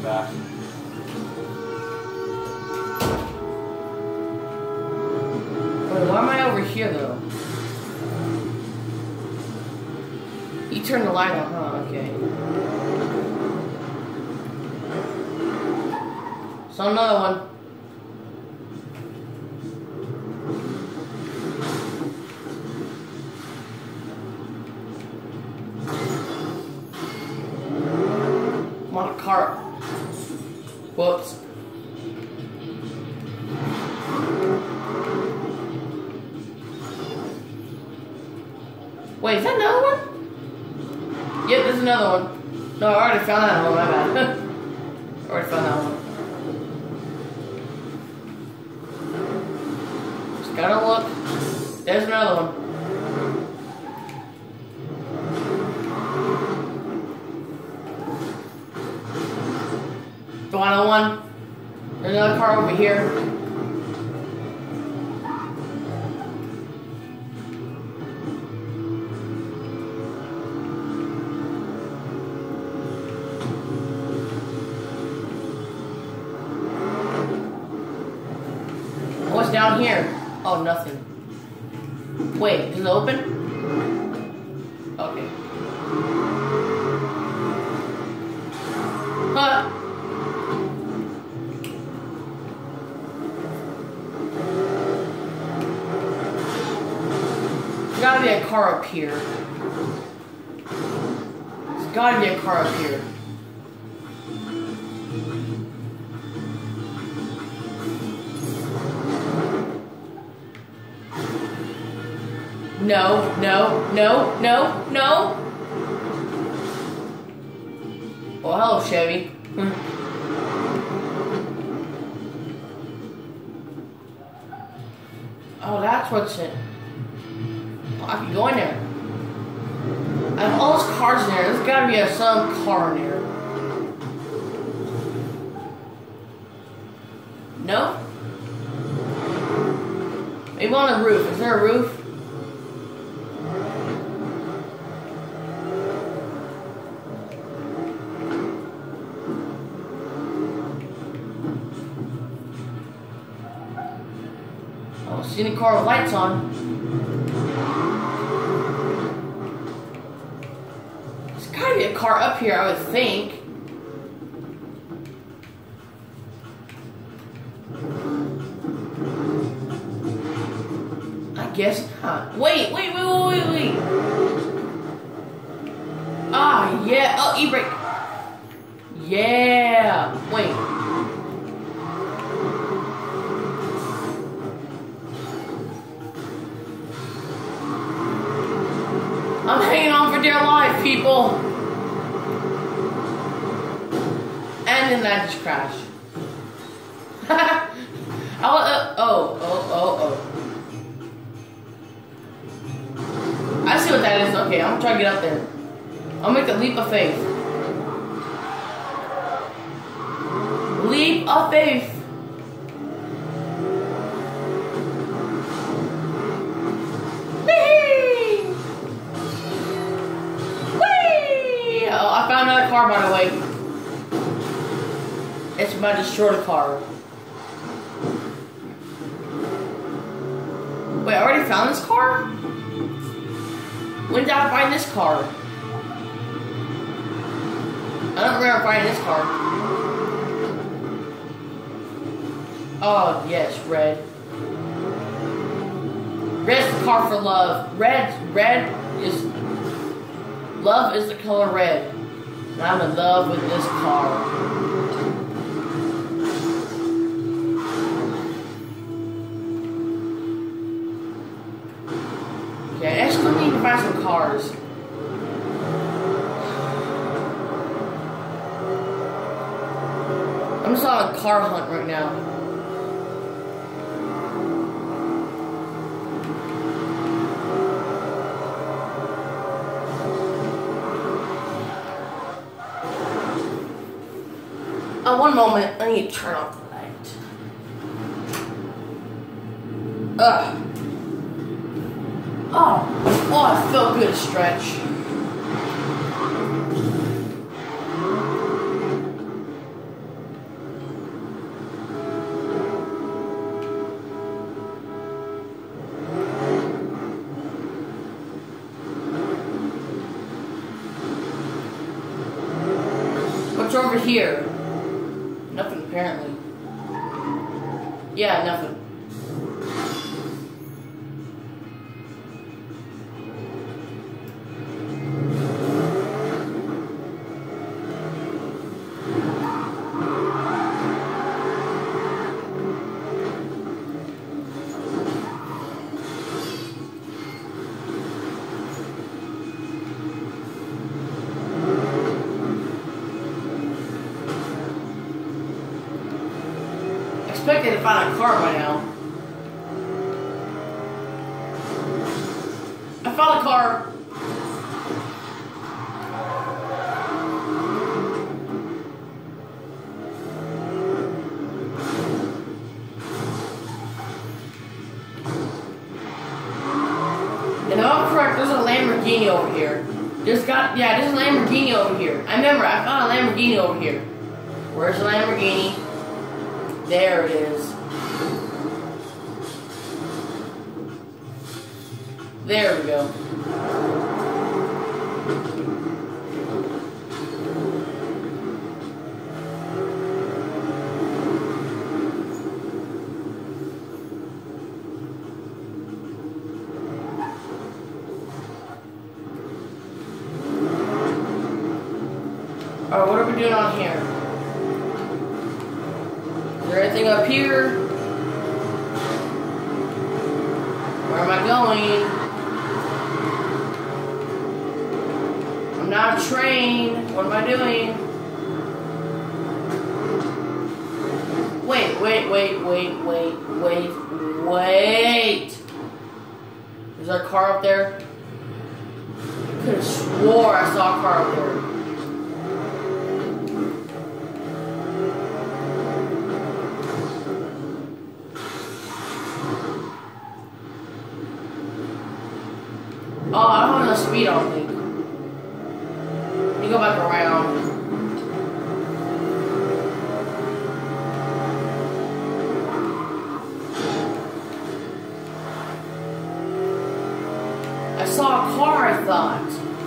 back. Wait, why am I over here though? You turned the light on, huh? Okay. So another one. I'm on a cart. Whoops. Wait, is that another one? Yep, there's another one. No, I already found that one, my bad. I already found that one. Just gotta look. There's another one. Final one. There's another car over here. What's down here? Oh, nothing. Wait, is it open? Okay. Huh. There's gotta be a car up here. There's gotta be a car up here. No, no, no, no, no. Well, hello, Chevy. Oh, that's what's it. Oh, I can go in there. I have all those cars in there. There's gotta be some car in there. No? Maybe on the roof. Is there a roof? I don't see any car with lights on. There's gotta be a car up here, I would think. I guess not. Wait. Ah, yeah. Oh, e-brake. Yeah. Wait. I'm hanging on for dear life, people. And then that just crashed. Oh. I see what that is. Okay, I'm trying to get up there. I'll make the leap of faith. Leap of faith. I found another car, by the way. It's my destroyed car. Wait, I already found this car? When did I find this car? I don't remember finding this car. Oh, yes, red. Red's the car for love. Love is the color red. And I'm in love with this car. Okay, I still need to find some cars. I'm just on a car hunt right now. One moment, I need to turn off the light. Oh, it felt good to stretch. What's over here? Nothing, apparently. Yeah, nothing. Expected to find a car by now. I found a car. And if I'm correct, there's a Lamborghini over here. There's a Lamborghini over here. I remember, I found a Lamborghini over here. Where's the Lamborghini? There it is. There we go. Alright, what are we doing on here? Is there anything up here? Where am I going? I'm not a train. What am I doing? Wait. Is there a car up there? I could have swore I saw a car up there. Oh, I don't have enough speed, I don't think. Let me go back around. I saw a car, I thought.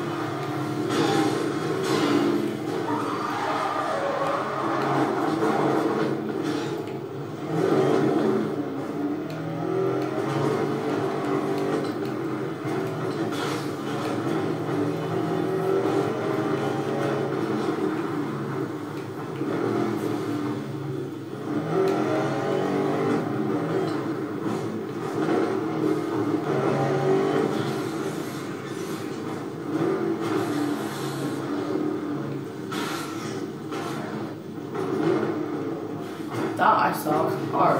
Thought I saw a car.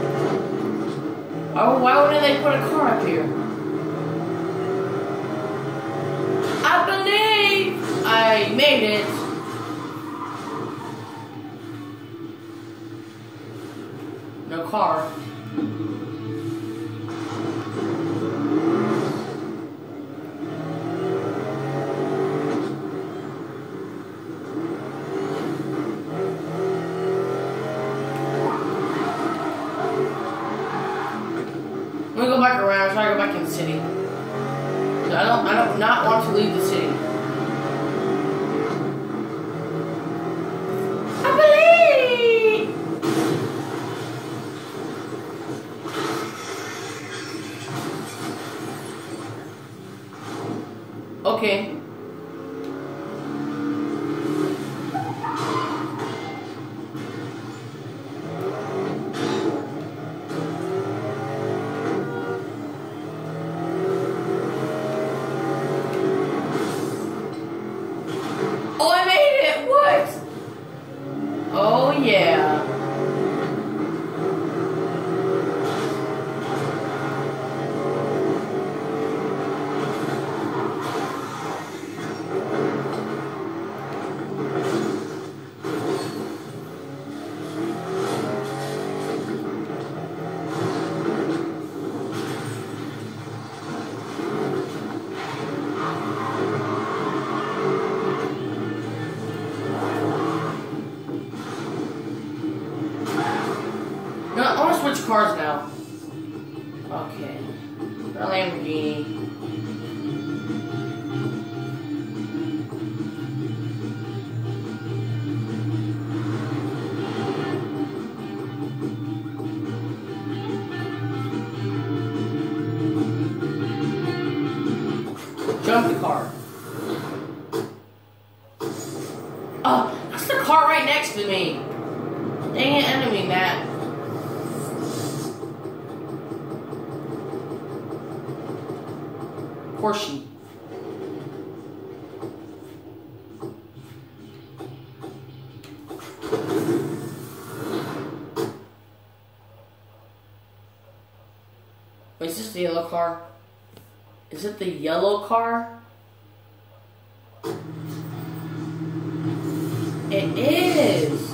Oh, why wouldn't they put a car up here? I believe I made it. No car. I'm gonna go back around, try to go back in the city. I do not want to leave the city. I believe! Okay. Oh, I made it! What? Oh, yeah. No, I want to switch cars now. Okay. A Lamborghini. That's the car right next to me. Dang it, I didn't mean that. Porsche. Wait, is this the yellow car? Is it the yellow car? It is!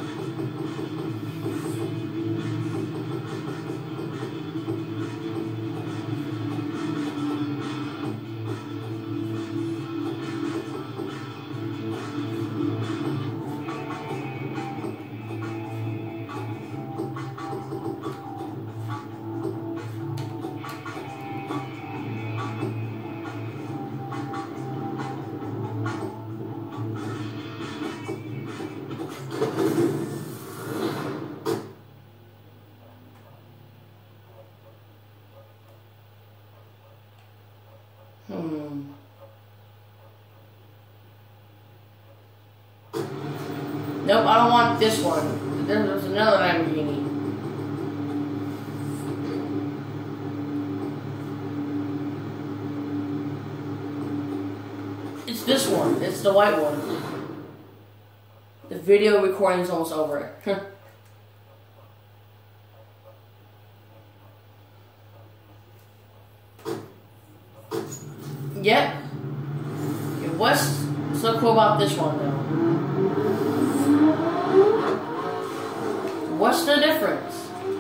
Nope, I don't want this one. There's another Lamborghini. It's this one. It's the white one. The video recording is almost over. Yep. What's so cool about this one, though? What's the difference?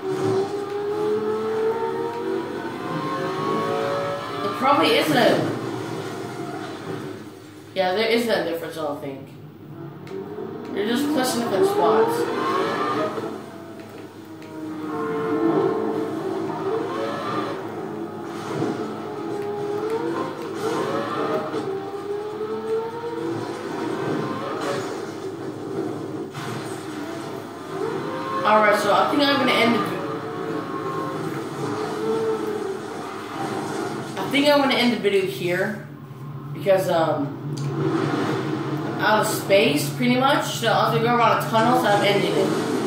It probably isn't. Yeah, there isn't a difference, I don't think. They're just placing different spots. Alright, so I think I'm gonna end the video here because I'm out of space pretty much. So I'll have to go around a tunnel, so I'm ending it.